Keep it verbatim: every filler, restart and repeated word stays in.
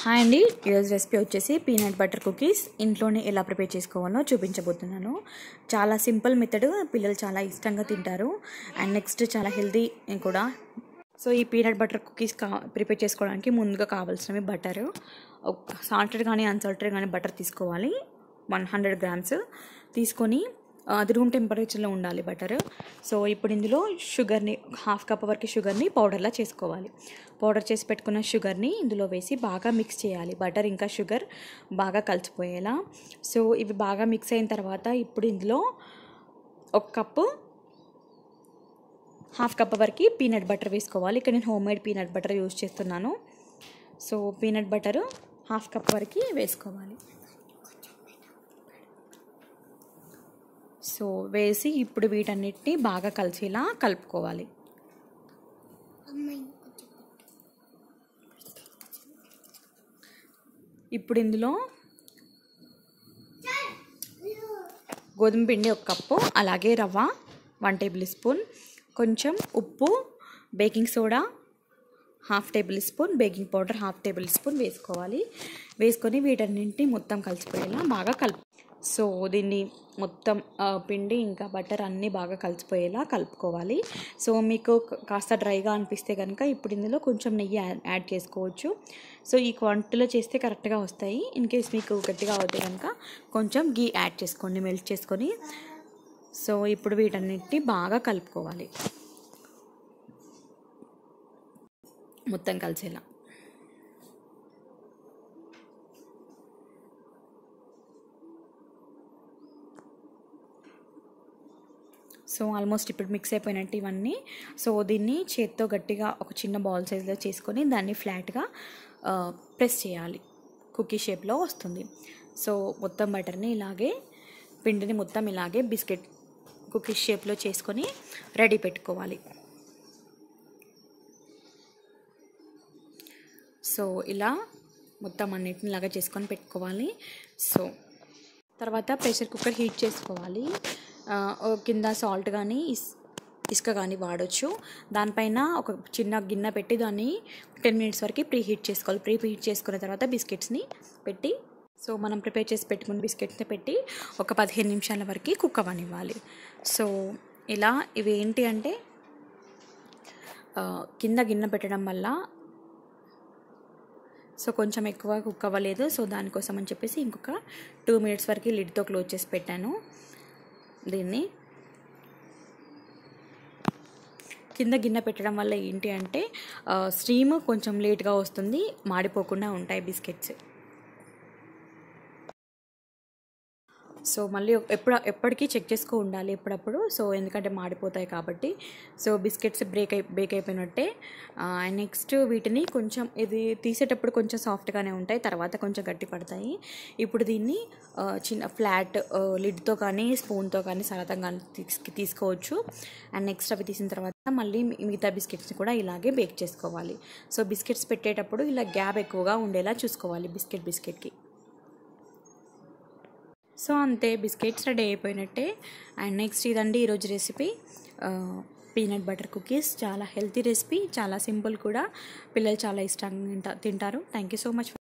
Hi అండి, ఈరోజు recipe వచ్చేసి పీనట్ బటర్ కుకీస్ ఇంట్లోనే ఎలా ప్రిపేర్ చేసుకోవాలో చూపించబోతున్నాను. చాలా సింపుల్ మెథడ్, పిల్లలు చాలా ఇష్టంగా తింటారు అండ్ నెక్స్ట్ చాలా హెల్తీ కూడా. సో ఈ పీనట్ బటర్ కుకీస్ కా ప్రిపేర్ చేసుకోవడానికి ముందుగా కావాల్సినవి బటర్, సాల్టెడ్ కానీ అన్సాల్టెడ్ కానీ బటర్ తీసుకోవాలి. వన్ హండ్రెడ్ గ్రామ్స్ తీసుకొని అది రూమ్ టెంపరేచర్లో ఉండాలి బటర్. సో ఇప్పుడు ఇందులో షుగర్ని హాఫ్ కప్ వరకు షుగర్ని పౌడర్లా చేసుకోవాలి. పౌడర్ చేసి పెట్టుకున్న షుగర్ని ఇందులో వేసి బాగా మిక్స్ చేయాలి, బటర్ ఇంకా షుగర్ బాగా కలిసిపోయేలా. సో ఇవి బాగా మిక్స్ అయిన తర్వాత ఇప్పుడు ఇందులో ఒక కప్పు హాఫ్ కప్ వరకు పీనట్ బటర్ వేసుకోవాలి. ఇక్కడ నేను homemade peanut butter use చేస్తున్నాను. So peanut butter half cup వరకు వేసుకోవాలి. సో వేసి ఇప్పుడు వీటన్నిటిని బాగా కలిసేలా కలుపుకోవాలి. ఇప్పుడు ఇందులో గోధుమ పిండి ఒక కప్పు, అలాగే రవ్వ వన్ టేబుల్ స్పూన్, కొంచెం ఉప్పు, baking soda half tablespoon, baking powder half tablespoon వేసుకోవాలి. వేసుకొని వీటన్నింటినీ మొత్తం కలిసిపోయేలా బాగా కలుపు. సో దీన్ని మొత్తం పిండి ఇంకా బటర్ అన్నీ బాగా కలిసిపోయేలా కలుపుకోవాలి. సో మీకు కాస్త డ్రైగా అనిపిస్తే కనుక ఇప్పుడు ఇందులో కొంచెం నెయ్యి యాడ్ చేసుకోవచ్చు. సో ఈ క్వాంటిటీలో చేస్తే కరెక్ట్గా వస్తాయి. ఇన్ కేస్ మీకు గట్టిగా అవుతే కనుక కొంచెం గీ యాడ్ చేసుకోండి, మెల్ట్ చేసుకొని. సో ఇప్పుడు వీటన్నిటిని బాగా కలుపుకోవాలి మొత్తం కలిసేలా. సో ఆల్మోస్ట్ ఇప్పుడు మిక్స్ అయిపోయినట్టు ఇవన్నీ. సో దీన్ని చేత్తో గట్టిగా ఒక చిన్న బాల్ సైజ్లో చేసుకొని దాన్ని ఫ్లాట్గా ప్రెస్ చేయాలి, కుకీ షేప్లో వస్తుంది. సో మొత్తం బటర్ని ఇలాగే, పిండిని మొత్తం ఇలాగే బిస్కెట్ కుకీ షేప్లో చేసుకొని రెడీ పెట్టుకోవాలి. సో ఇలా మొత్తం అన్నిటిని ఇలాగా చేసుకొని పెట్టుకోవాలి. సో తర్వాత ప్రెషర్ కుక్కర్ హీట్ చేసుకోవాలి. కింద సాల్ట్ కానీ ఇస్ ఇసుక కానీ వాడచ్చు. దానిపైన ఒక చిన్న గిన్నె పెట్టి దాన్ని టెన్ మినిట్స్ వరకు ప్రీ హీట్ చేసుకోవాలి. ప్రీ హీట్ చేసుకున్న తర్వాత బిస్కెట్స్ని పెట్టి, సో మనం ప్రిపేర్ చేసి పెట్టుకున్న బిస్కెట్స్ని పెట్టి ఒక పదిహేను నిమిషాల వరకు కుక్ అవ్వనివ్వాలి. సో ఇలా ఇవి ఏంటి అంటే కింద గిన్నె పెట్టడం వల్ల సో కొంచెం ఎక్కువ కుక్ అవ్వలేదు. సో దానికోసం అని చెప్పేసి ఇంకొక టూ మినిట్స్ వరకు లిడ్తో క్లోజ్ చేసి పెట్టాను. దీన్ని కింద గిన్నె పెట్టడం వల్ల ఏంటి అంటే స్టీమ్ కొంచెం లేట్గా వస్తుంది, మాడిపోకుండా ఉంటాయి బిస్కెట్స్. సో మళ్ళీ ఎప్పుడు ఎప్పటికీ చెక్ చేసుకో ఉండాలి ఎప్పుడప్పుడు. సో ఎందుకంటే మాడిపోతాయి కాబట్టి. సో బిస్కెట్స్ బ్రేక్ అయి బేక్ అయిపోయినట్టే. నెక్స్ట్ వీటిని కొంచెం ఇది తీసేటప్పుడు కొంచెం సాఫ్ట్గానే ఉంటాయి, తర్వాత కొంచెం గట్టి పడతాయి. ఇప్పుడు దీన్ని చిన్న ఫ్లాట్ లిడ్తో కానీ స్పూన్తో కానీ సరళంగా తీసుకోవచ్చు. అండ్ నెక్స్ట్ అవి తీసిన తర్వాత మళ్ళీ మిగతా బిస్కెట్స్ని కూడా ఇలాగే బేక్ చేసుకోవాలి. సో బిస్కెట్స్ పెట్టేటప్పుడు ఇలా గ్యాప్ ఎక్కువగా ఉండేలా చూసుకోవాలి బిస్కెట్ బిస్కెట్కి. సో అంతే, బిస్కెట్స్ రెడీ అయిపోయినట్టే. అండ్ నెక్స్ట్ ఇదండి ఈరోజు రెసిపీ, పీనట్ బటర్ కుకీస్. చాలా హెల్తీ రెసిపీ, చాలా సింపుల్ కూడా, పిల్లలు చాలా ఇష్టంగా తింటారు. Thank you so much.